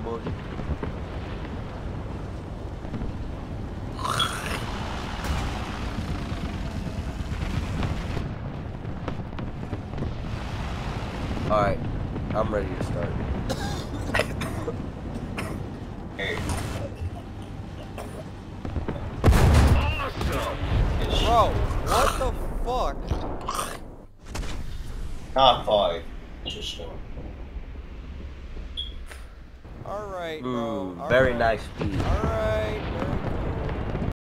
boy. Alright, I'm ready to start. Hey. Bro, what the fuck? Top 5. Interesting. Alright, bro. Very Alright. nice speed. Alright.